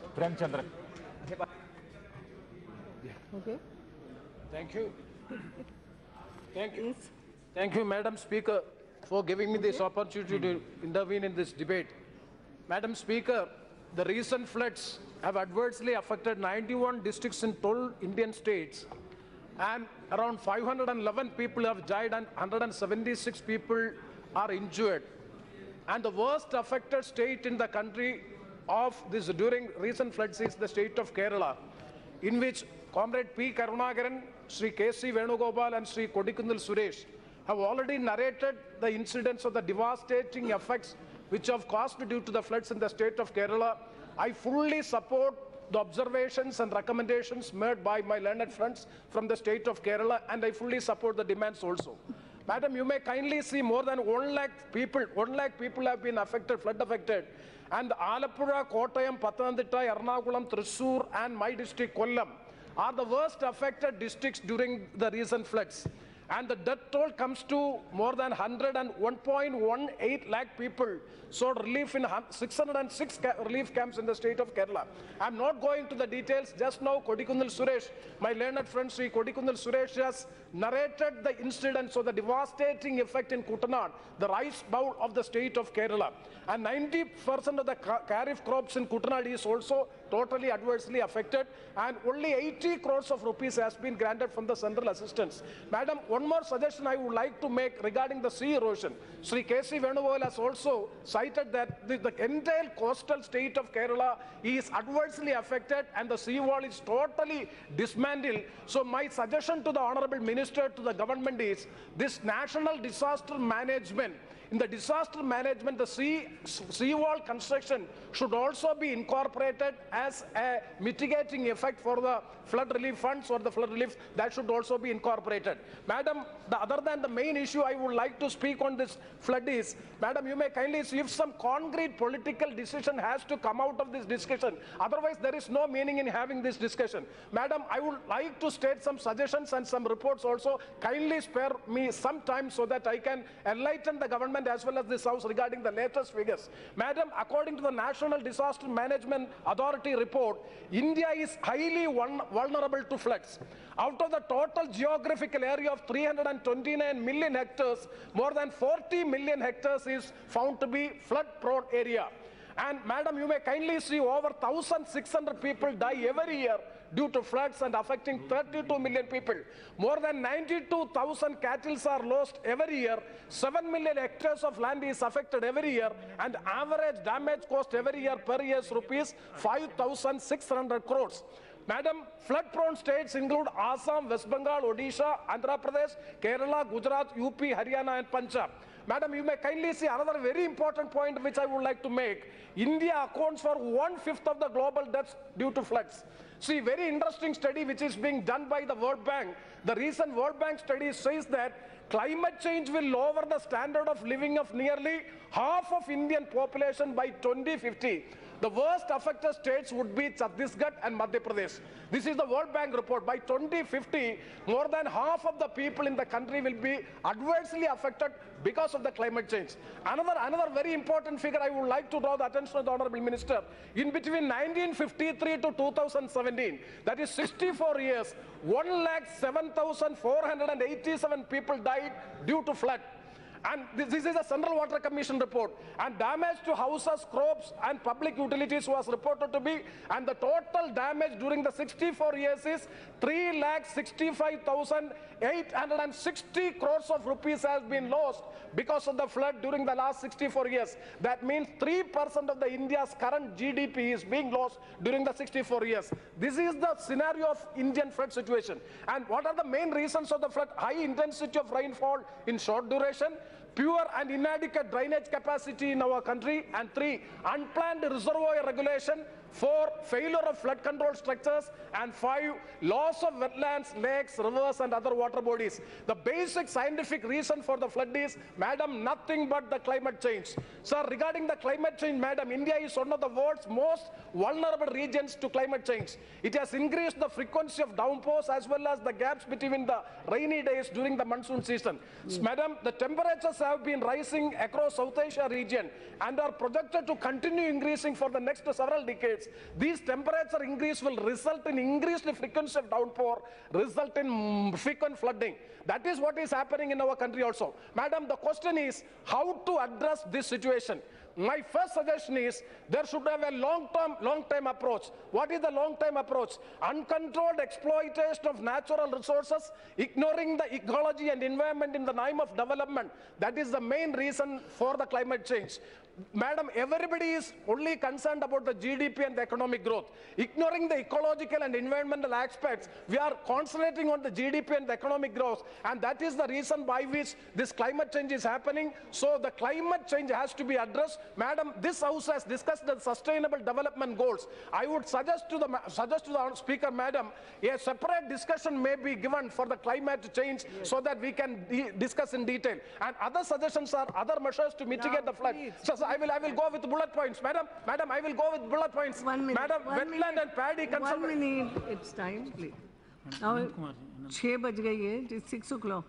Premachandran. Okay. Thank you. Thank you. Thank you, Madam Speaker, for giving me this opportunity to intervene in this debate. Madam Speaker, the recent floods have adversely affected 91 districts in 12 Indian states, and around 511 people have died and 176 people are injured. And the worst affected state in the country of this during recent floods is the state of Kerala, in which Comrade P. Karunakaran, Sri K.C. Venugopal and Sri Kodikundal Suresh have already narrated the incidents of the devastating effects which have caused due to the floods in the state of Kerala. I fully support the observations and recommendations made by my learned friends from the state of Kerala, and I fully support the demands also. Madam, you may kindly see more than 1 lakh people have been affected, flood affected. And Alappuzha, Kottayam, Pathanamthitta, Ernakulam, Thrissur and my district Kollam are the worst affected districts during the recent floods. And the death toll comes to more than 101.18 lakh people sought relief in 606 relief camps in the state of Kerala. I'm not going to the details. Just now, Kodikundal Suresh, my learned friend Sri Kodikundal Suresh, has narrated the incidents of the devastating effect in Kuttanad, the rice bowl of the state of Kerala. And 90% of the kharif crops in Kuttanad is also totally adversely affected, and only 80 crores of rupees has been granted from the central assistance. Madam, one more suggestion I would like to make regarding the sea erosion. Sri K.C. Venugopal has also cited that the entire coastal state of Kerala is adversely affected and the sea wall is totally dismantled. So my suggestion to the Honorable Minister, to the government is this national disaster management. In the disaster management, the sea wall construction should also be incorporated as a mitigating effect for the flood relief funds or the flood relief. That should also be incorporated. Madam, other than the main issue I would like to speak on this flood is, Madam, you may kindly see if some concrete political decision has to come out of this discussion. Otherwise, there is no meaning in having this discussion. Madam, I would like to state some suggestions and some reports also. Kindly spare me some time so that I can enlighten the government as well as this House regarding the latest figures. Madam, according to the National Disaster Management Authority report, India is highly vulnerable to floods. Out of the total geographical area of 329 million hectares, more than 40 million hectares is found to be flood-prone area. And Madam, you may kindly see over 1,600 people die every year due to floods and affecting 32 million people. More than 92,000 cattle are lost every year. 7 million hectares of land is affected every year, and average damage cost every year per year is rupees 5,600 crores. Madam, flood-prone states include Assam, West Bengal, Odisha, Andhra Pradesh, Kerala, Gujarat, UP, Haryana and Punjab. Madam, you may kindly see another very important point which I would like to make. India accounts for 1/5 of the global deaths due to floods. See, very interesting study which is being done by the World Bank. The recent World Bank study says that climate change will lower the standard of living of nearly half of Indian population by 2050. The worst affected states would be Chhattisgarh and Madhya Pradesh. This is the World Bank report. By 2050, more than half of the people in the country will be adversely affected because of the climate change. Another very important figure I would like to draw the attention of the Honorable Minister. In between 1953 to 2017, that is 64 years, 107,487 people died due to flood. And this is a Central Water Commission report. And damage to houses, crops and public utilities was reported to be, and the total damage during the 64 years is 3,65,860 crores of rupees has been lost because of the flood during the last 64 years. That means 3% of the India's current GDP is being lost during the 64 years. This is the scenario of Indian flood situation. And what are the main reasons of the flood? High intensity of rainfall in short duration, pure and inadequate drainage capacity in our country, and 3, unplanned reservoir regulation, 4, failure of flood control structures, and 5, loss of wetlands, lakes, rivers and other water bodies. The basic scientific reason for the flood is, Madam, nothing but the climate change. Sir, regarding the climate change, Madam, India is one of the world's most vulnerable regions to climate change. It has increased the frequency of downpours as well as the gaps between the rainy days during the monsoon season. Madam, the temperatures have been rising across South Asia region and are projected to continue increasing for the next several decades. These temperature increase will result in increased frequency of downpour, result in frequent flooding. That is what is happening in our country also. Madam, the question is how to address this situation. My first suggestion is there should have a long-term approach. What is the long-term approach? Uncontrolled exploitation of natural resources, ignoring the ecology and environment in the name of development. That is the main reason for the climate change. Madam, everybody is only concerned about the GDP and the economic growth. Ignoring the ecological and environmental aspects, we are concentrating on the GDP and the economic growth, and that is the reason by which this climate change is happening. So the climate change has to be addressed. Madam, this House has discussed the sustainable development goals. I would suggest to the Speaker, Madam, a separate discussion may be given for the climate change so that we can discuss in detail. And other suggestions are other measures to mitigate the flood. So I will go with bullet points. Madam, I will go with bullet points. 1 minute. Madam, wetland and paddy conservation. 1 minute, it's time, please. Now, 6 बज गई है, it's 6 o'clock.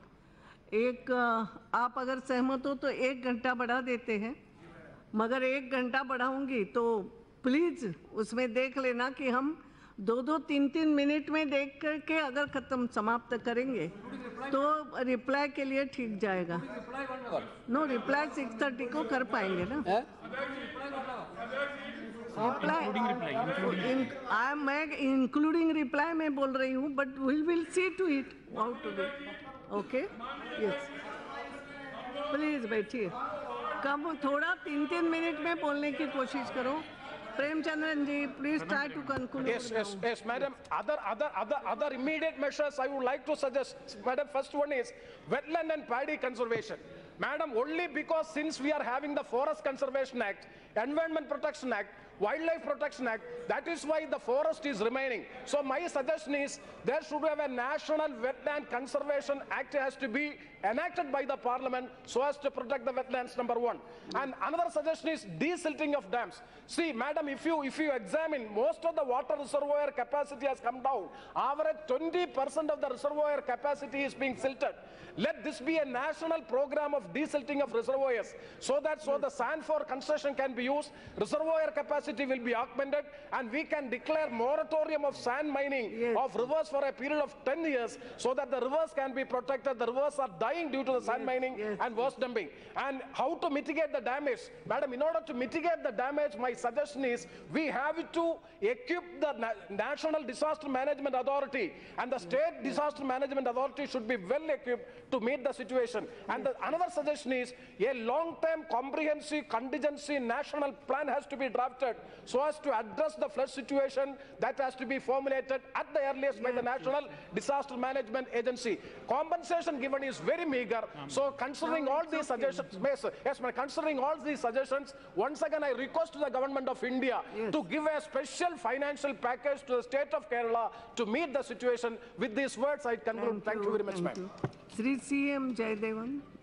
आप अगर सहमत हो तो 1 घंटा बढ़ा देते हैं, मगर 1 घंटा बढ़ाऊंगी तो प्लीज उसमें देख लेना कि हम 2-2, 3-3 मिनट में देख करके अगर खत्म समाप्त करेंगे तो रिप्लाई के लिए ठीक जाएगा. नो रिप्लाई 6:30 को कर पाएंगे ना. मैं इंक्लूडिंग रिप्लाई में बोल रही हूँ, but we will see to it how to do. Okay, yes, please बैठिए. कम थोड़ा 3-3 मिनट में बोलने की कोशिश करो. Premachandran ji, please try to conclude. Yes, Madam. Other immediate measures I would like to suggest, Madam. First one is wetland and paddy conservation. Madam, only because since we are having the Forest Conservation Act, Environment Protection Act, Wildlife Protection Act, that is why the forest is remaining. So my suggestion is there should have a National Wetland Conservation Act has to be enacted by the Parliament so as to protect the wetlands, number one. And another suggestion is desilting of dams. See, Madam, if you examine, most of the water reservoir capacity has come down. Average 20% of the reservoir capacity is being silted. Let this be a national program of desilting of reservoirs so the sand for construction can be used, reservoir capacity will be augmented, and we can declare moratorium of sand mining of rivers for a period of 10 years so that the rivers can be protected. The rivers are dying due to the sand mining and waste dumping. And how to mitigate the damage? Madam, in order to mitigate the damage, my suggestion is we have to equip the National Disaster Management Authority, and the State Disaster Management Authority should be well equipped to meet the situation. And another suggestion is a long-term comprehensive contingency national plan has to be drafted so as to address the flood situation that has to be formulated at the earliest by the National Disaster Management Agency. Compensation given is very meager. So considering all these suggestions, considering all these suggestions, once again I request to the Government of India to give a special financial package to the state of Kerala to meet the situation. With these words I conclude. Thank you very much, ma'am. Sri CM Jaidevan.